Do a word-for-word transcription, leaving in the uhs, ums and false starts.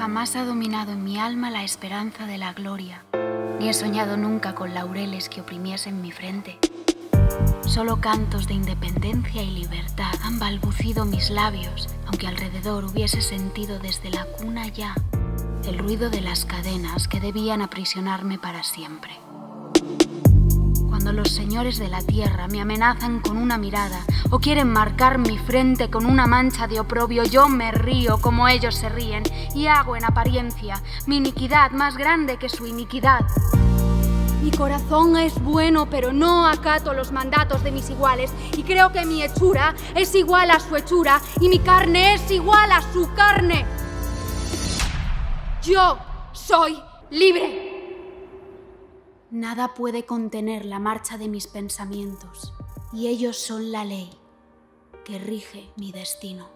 Jamás ha dominado en mi alma la esperanza de la gloria, ni he soñado nunca con laureles que oprimiesen mi frente. Solo cantos de independencia y libertad han balbucido mis labios, aunque alrededor hubiese sentido desde la cuna ya el ruido de las cadenas que debían aprisionarme para siempre. Cuando los señores de la tierra me amenazan con una mirada o quieren marcar mi frente con una mancha de oprobio, yo me río como ellos se ríen y hago en apariencia mi iniquidad más grande que su iniquidad. Mi corazón es bueno, pero no acato los mandatos de mis iguales, y creo que mi hechura es igual a su hechura y mi carne es igual a su carne. Yo soy libre. Nada puede contener la marcha de mis pensamientos, y ellos son la ley que rige mi destino.